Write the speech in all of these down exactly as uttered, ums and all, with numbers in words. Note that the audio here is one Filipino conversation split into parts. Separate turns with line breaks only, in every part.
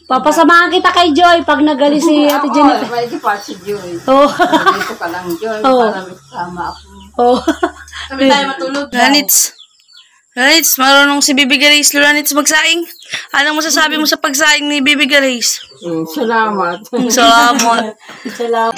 Papasamahan kita kay Joy pag nagali si Ate Jennifer.
Oo, may pa si Joy.
Oo.
Dito ka lang, Joy, para sama ako.
Oo.
Sabi tayo matulog.
Lanits. Lanits, marunong si Bibi Grace Lanits magsaing. Anong masasabi mo sa pagsaing ni Bibi Grace?
Mm, salamat.
Salamat.
Salamat.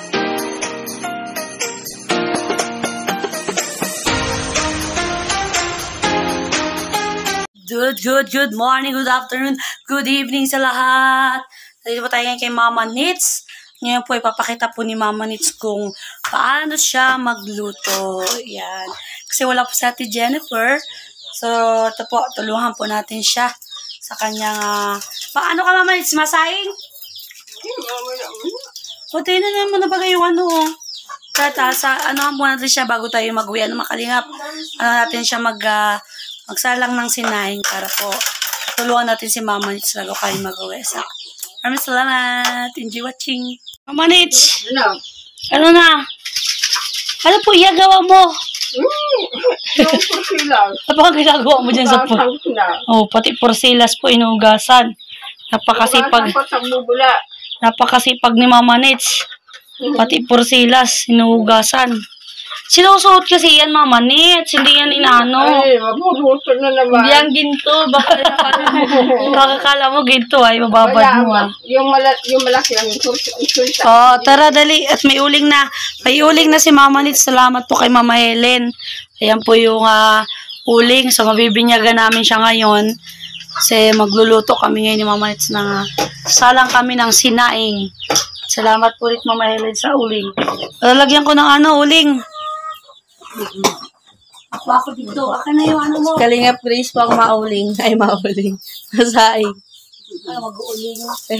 Good, good, good morning, good afternoon, good evening sa lahat. Dito po tayo ngayon kay Mama Nits. Ngayon po ipapakita po ni Mama Nits kung paano siya magluto. Yan. Kasi wala po si Ate Jennifer. So, ito po, tulungan po natin siya sa kanyang, uh, paano ka Mama Nits, masaing? O, tayo na naman na bagay yung ano, oh. Tata, sa, ano po natin siya bago tayo mag-uwi, ano makalingap. Ano natin siya mag, uh, magsalang ng sinahing para po tulungan natin si Mama Nits bago kayo mag-uwi. So, maraming salamat. Enjoy watching. Mama Nits,
Ano?
ano na? Ano po iyagawa mo?
Mm, yung porsilas.
Ano ba ang ginagawa mo dyan sa po?
Basang na.
Oh, pati porsilas po inuugasan. Napakasipag.
Basang pa sa bubula.
Napakasipag ni Mama Nits. Pati porsilas inuugasan. Sinusuot kasi yan, Mama Nits. Hindi yan inano.
Ay, mabubuto na naman.
Hindi yan ginto. Baka kakakala mo ginto ay mababad
Wala,
mo ah.
yung, mala, yung malaki ang insulta.
Oh, tara dali. At may uling na. May uling na si Mama Nits. Salamat po kay Mama Helen. Ayan po yung uh, uling. So, mabibinyagan namin siya ngayon. Kasi magluluto kami ngayon ni Mama Nits ng uh, salang kami ng sinaing. Salamat po ulit Mama Helen sa uling. Lalagyan ko ng ano, uling. Ako ako dito. Ako na yung ano mo.
Kalingap Grace po ang mauling. Ay, mauling. Masaing.
Ay, mag-uuling.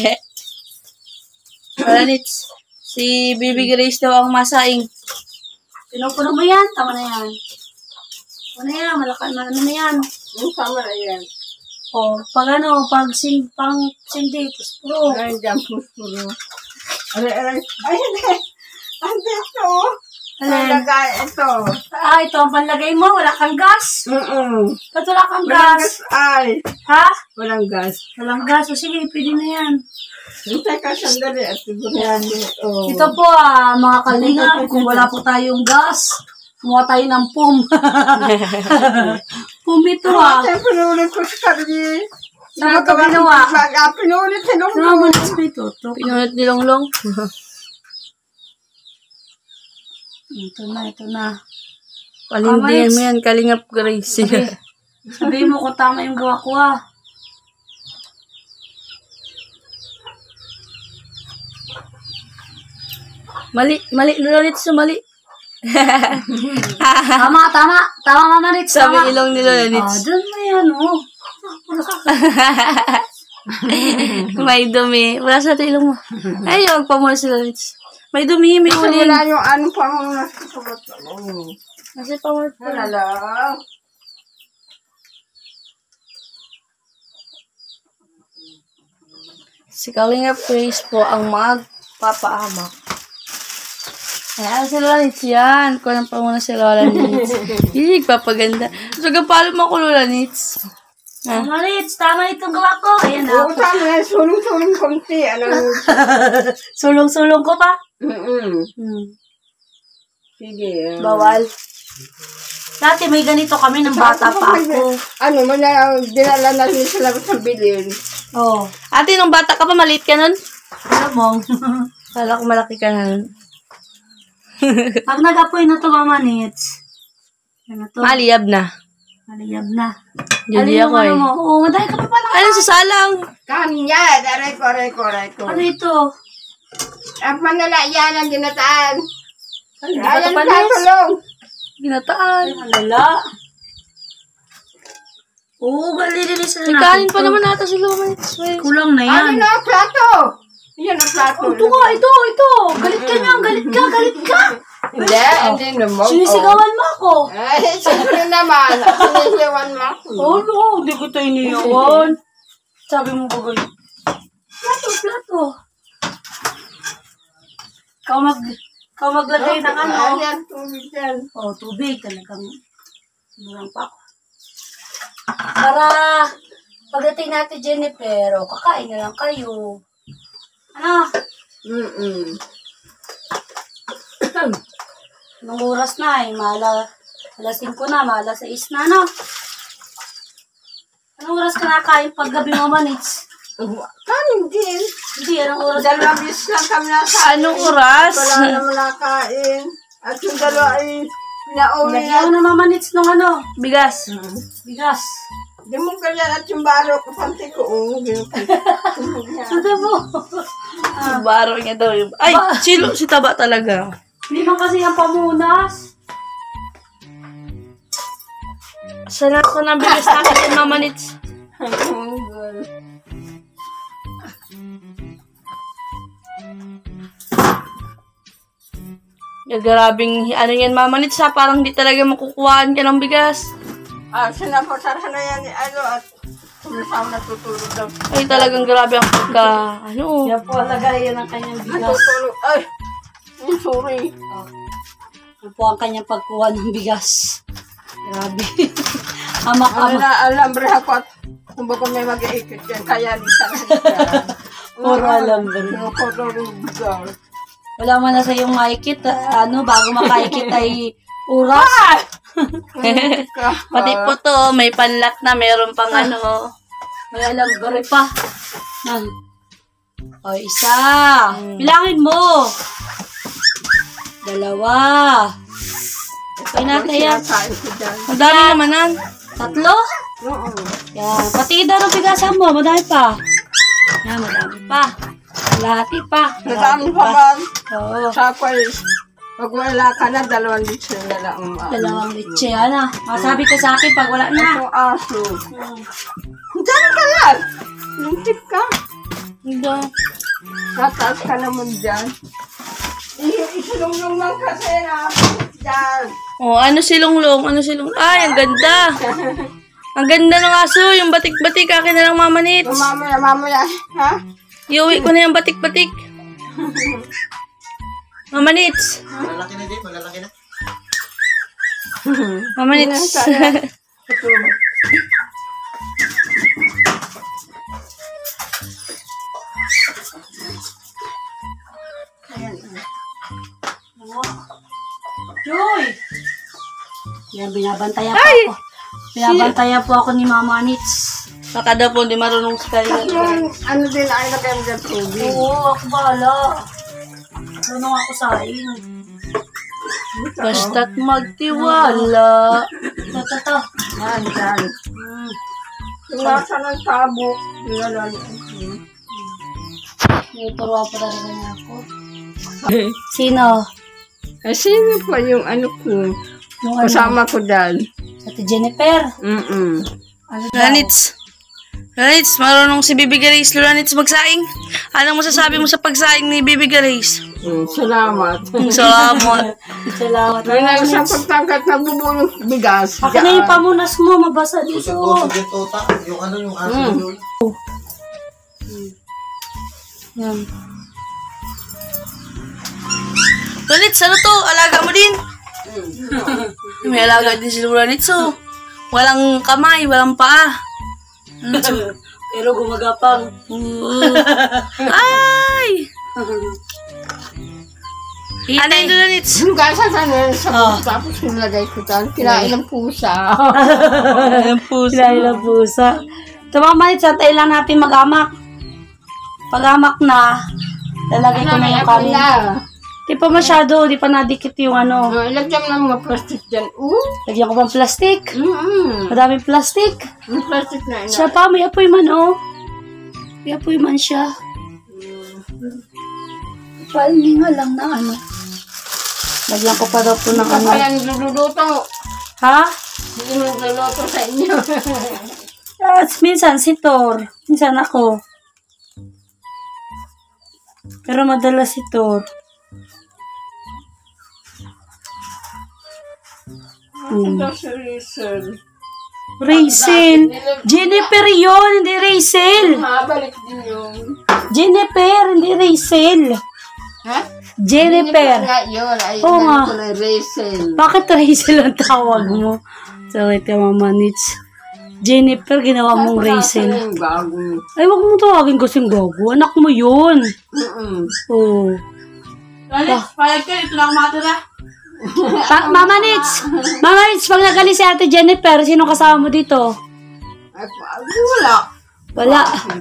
Lanits, si Bibi Grace daw ang masaing.
Pinupuno mo yan. Tama na yan. Ano na yan. Malakan na ano na yan.
Yung sama na yan.
O, pag ano, pag sin, pang sindi, puspuro.
Ay, dyan puspuro. Aray, aray. Ay, hindi. Hindi ito.
Alin?
Talagay ito.
Ah, ito ang panlagay mo. Wala kang gas.
Mm-mm.
Ba't wala kang
Walang
gas?
gas ay.
Ha?
Walang gas.
Walang gas. O sige, pwede na yan.
Hintay ka sandali at siguro yan. Oh.
Ito po ah, mga kalingap, kung wala po tayong gas, kumuha tayo ng pum. Pum ito ah.
Ate, pinulit ko sa karni.
Saan ito ginawa?
Pinulit sa nung.
Saan mo nas ito? Ito.
Pinunod ni Longlong.
Ito na, ito na.
Palindihan mo yan, Kalingap Grace.
Sabi, sabihin mo kung tama yung gawa ko ah.
Mali, mali, Lanits, mali.
Tama, tama. Tama, Mama Nits.
Sabi
Tama.
ilong ni
Ah,
Lanits.
dun na yan oh.
May dumi. Wala sa ilong mo. Ay, huwag pa muna si Lanits. May dumi, may
Kasi
uling.
wala yung ano pa mga nasusulat. Oh.
Kasi pa muna.
Wala lang.
Si Kalingap Grace po ang magpapaamak. Ayan, si Lola Nits yan. Kulang pa muna si Lola Nits. Hindi, papaganda. So, gapalo mo ko, Lola Nits. Ah.
Mama Nits, tama itong gawa ko. Ayan
Oo,
na.
tama yan. Sulong-sulong konti. Ano?
Sulong-sulong ko pa.
Mm-mm.
Hmm.
Sige.
Bawal. Dati may ganito kami ng bata pa ako.
Ano, mana, dinala natin sa labas ng bilin.
Oh.
Ate, nung bata ka pa, maliit ka nun?
Alam mo.
Kala ko malaki ka na nun.
Pag nag-apoy na to, Mama Nits. Yan na to.
Maliyab na.
Maliyab na.
Hindi
Alin
ako
yung
eh.
ano mo? Oo, madali ka pa pala.
Ano sa salang?
Kanya, aray ko, aray ko, aray ko.
Ano ito?
Ang manala yan ang ginataan.
Hindi pa ito
Ayan,
panis.
tatulong.
Ginataan.
Malala. Oo, galilinis na
May
natin.
kanin pa naman nata si Lola Nits.
Kulang na
Ano
yan.
na, plato? Yan ang plato.
Oh, ito ka, ito, ito. Galit ka niya, galit ka, galit ka.
Hindi, hindi naman.
Sinisigawan mo ako.
Ay, siyempre naman. Sinisigawan mo ako.
Oh, no, hindi ko tayo iniyawan. Sabi mo ko galit. Plato, plato. Ikaw mag, ikaw maglagay ng ano.
Ayan, tubig yan.
Oh, tubig talagang. Murang pa ako. Para, Pagdating natin, Jennifer, o kakain na lang kayo. Ano?
Mm-mm.
Anong oras na eh? Mala, alas singko na, mala sais na, no? Anong oras ka nakain pag gabi mo, Manits?
Kanin din.
Hindi, anong oras ka
Dalawang bis lang kami nasa.
Anong oras?
Wala naman nakain. At yung dalawa ay pinauwi
Lagyan
na.
mo na, Manits, nung ano?
Bigas.
Bigas.
Di mo ganyan at yung baro ko panty ko. Oh,
Sada mo.
Yung baro niya daw. Yung... Ay, silo, si Taba talaga.
Hindi man kasi ang pamunas.
Sana ko ng bigas natin kay Mama Nits. Ya, grabing, ano yan, Mama Nits, ha? Parang di talaga makukuhaan ka ng bigas.
Ah, sinapasarhan na yan ni ano at sumisama natutulog daw.
Ay, talagang grabe ang pagka, ano.
Yan po lagayan ang kanyang bigas.
Natutulog. Ay, I'm sorry.
Oh. Yan po ang kanyang pagkuha ng bigas. Grabe.
Ano
Amak-amak.
na, alambre ako at kung baka may mag-iikot yan, kaya di sa nagsiyan.
Puro alambre.
Puro bigas.
Wala man na sa iyong maikit. ah, Ano, bago makaikit ay oras.
Pati po to, may panlat na, meron pang ano.
May alambre pa. Ah. O, isa.
Hmm.
Bilangin mo. Dalawa. Okay natin yan.
Kain ko dyan.
Ang dami naman nan.
Tatlo.
Oo.
Yan. Pati daw ng bigasan mo. Madami pa. Yan, madami pa. Kalahati pa.
Nadami pa ba?
Oo.
Sa ako ay, pag wala ka na, dalawang litro na lang. um, ano.
Dalawang litse. Ano? Masabi ka sa akin pag wala na.
Itong aso. Diyan ka lang. Lintip ka.
Hindi.
Nataas ka naman dyan. I- Isulong-long lang kasi na. Dyan.
Oh, ano silong-long? Ano silong? Ay, ang ganda. Ang ganda ng aso, yung batik-batik. Akin na lang, Mama Nits.
Oh, mamaya, mamaya. Ha?
Iuwi ko na yung batik-batik. Mama Nits.
Malalaki na din, malalaki na.
Mama Nits.
Ito. Ayan.
Joy! Yan, binabantayan po
Ay!
ako. Binabantayan po ako ni Mama Nits.
Baka daw po, hindi marunong sa kanya.
Yung ano din ay lagay mo dyan tubig.
Oo, ako bahala. Marunong ako sa akin.
Basta't magtiwala.
Ito, ito, ito.
Yan, yan.
Hmm.
Yung nasa ng tabo. Nilalan.
May turuan pa talaga niya ako. Sino?
Eh, sino pa yung ano ko?
Yung ano?
Kasama ko dyan.
Ate Jennifer.
Mm-mm.
Ano daw?
Lanits. Lanits, marunong si Bibi Grace. Lanits, magsaing. Anong masasabi mo sa pagsaing ni Bibi Grace?
Mm, salamat.
Salamat.
Salamat.
May nasa pagtangkat na bubulong bigas.
Akin na yung pamunas mo, mabasa dito.
Kusog-kusog yung tuta. Yung ano, yung aso
Mm.
yun.
Yan.
Lanits, ano to? Alaga mo din? May alaga din si Lanits, oh. Walang kamay, walang paa.
Pero gumagapang.
Oo. Ay! Ano yun, Lanits?
Yung gasa sa nila sa
Ah.
tapos nilagay ko dyan. Kinain ng pusa.
Ang puso.
Sila ilang pusa. Ito mga manits, antayin lang natin mag-amak. Pag-amak na, lalagay ko na yung kanin.
na.
Di pa masyado, di pa nadikit yung ano.
Uh, Ilagyan mo ng mga plastic dyan. Uh,
Lagyan ko pang plastic.
mm-mm.
Madaming plastic.
Yung plastic na ina.
Siya pa, may apoy man, oh. May apoy man siya. Palinga lang na ano. Lagyan ko pa daw po ng ano.
Kaya niluluto.
Ha?
Hindi mo niluluto sa inyo.
At minsan si Thor. Minsan ako. Pero madalas si Thor.
Ito si Rizal.
Rachel. Jennifer yun, hindi Rachel.
Mabalik din yung...
Jennifer, hindi Rachel.
Ha?
Jennifer.
Nga yun. Ay,
Oo nga.
ko na Rizal.
Bakit Rachel ang tawag mo? So, wait ka, Mama Nits. Jennifer, ginawa mong Rachel.
Yung gago.
Ay, wag mo tawagin kasing gago. Anak mo yun.
Mm-mm.
Oh.
Alex, payag ka. Ito na ako makatira.
Pa- Mama Nits! Mama Nits, pag nagalis si Ate Jennifer, sino kasama mo dito?
Ay, pa- wala.
Wala.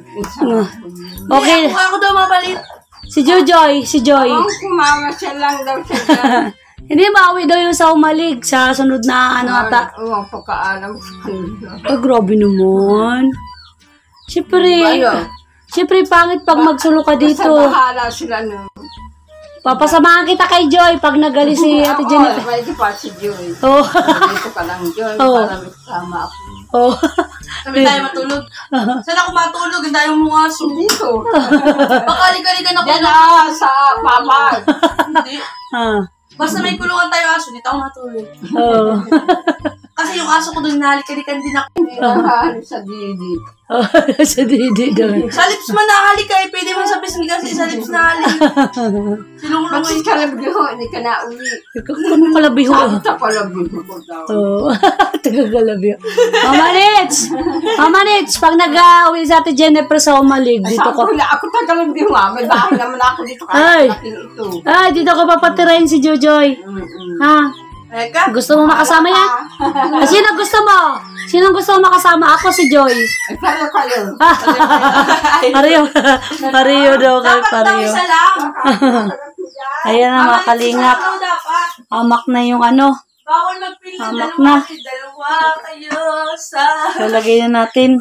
Okay.
Ako, ako daw mapalit.
Si Jojoy, si Joy.
Ang kumama siya lang daw siya dyan.
Hindi, bawi daw yung sa umalig sa sunod na ano ata.
Oo, ang pagkaalam sa kanila.
Ay, grabe naman. Siyempre,
Ano?
siyempre pangit pag magsulo ka
Basta
dito.
bahala sila no.
Papasamahan kita kay Joy pag nagalis si Ate
Oo,
Jennifer.
may di pa si Joy.
Oh.
Dito ka lang, Joy.
Oo.
Para may kasama ako.
Oh.
Sabi tayo matulog. Saan ako matulog? Hindi tayo mga aso.
Dito.
Bakalik-alikan ako.
Yan na sa papag.
Hindi.
Ah.
Basta may kulungan tayo aso, dito ako matulog.
Oh.
Kasi yung aso ko doon, nahalik-alikan din ako.
Hindi na sa didi.
Oh. Sa didi doon.
Sa lips man nahalik ka eh. Pwede mo sa pisngi kasi sa lips nahalik. Sinulong
Pati ka lang biho, hindi ka na uwi.
Ikaw kung kalabiho.
Sabi ta ko lang biho ko daw.
Oo. Taga-galabi. Mama Nits! Mama Nits, pag nag-uwi sa Ate Jennifer sa umalig, dito
Sabi
ko.
ko na, ako tagalang biho ha. May bahay naman ako dito
Ay.
kahit laking ito.
Ay, dito ko papatirahin si Jojoy.
Mm-mm.
Ha?
Eka.
Gusto mo makasama yan? Ah, sino gusto mo? Sino gusto mo makasama? Ako si Joy.
Ay, paano kayo?
Pareho. Pareho daw kayo,
Dapat daw
pareho.
isa lang.
Ayan na mga kalingap.
Isa lang daw dapat.
Amak na yung ano.
Bawal magpili ng
Hamak
dalawa.
na.
Kasi dalawa kayo sa...
Lalagay na natin.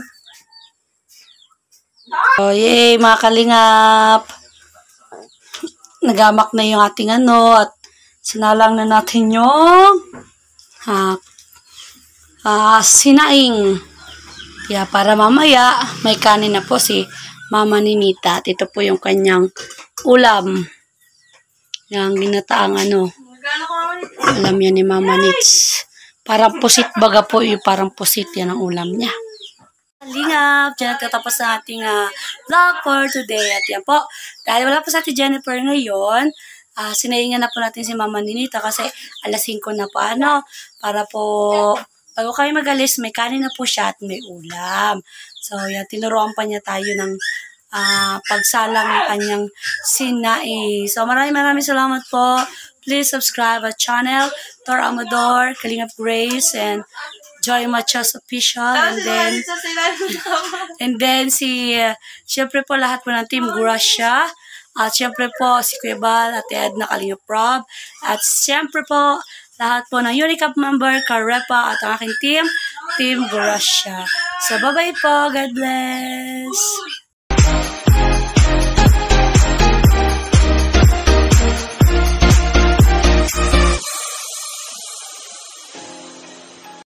Oh, yay, mga kalingap. Nagamak na yung ating ano at sinalang na natin yung ha, ah, sinaing. Kaya para mamaya, may kanin na po si Mama Ninita. At ito po yung kanyang ulam. Yung ginataang ano.
Magkano ko naman ito?
Alam yan ni Mama Nits. Parang pusit baga po yung parang pusit yan ang ulam niya. Kalingap, dyan nagtatapos na ating uh, vlog for today. At yan po, dahil wala po sa ating Jennifer ngayon, uh, sinaingan na po natin si Mama Ninita kasi alas singko na po ano, para po bago kayo magalis, may kanin na po siya at may ulam. So yan, tinuruan pa niya tayo ng uh, pagsalang ng kanyang sinaing. So maraming maraming salamat po. Please subscribe our channel, Tor Amador, Kalingap Grace, and Joy Machos Official. And then,
Sa sila
and then si, uh, syempre po lahat po ng Team Gracia. At syempre po si Kuya Bal, Ate Edna, Kalingap Rob. At syempre po lahat po ng Unicap member, Karepa, at ang aking team, Team Gracia. So bye-bye po. God bless.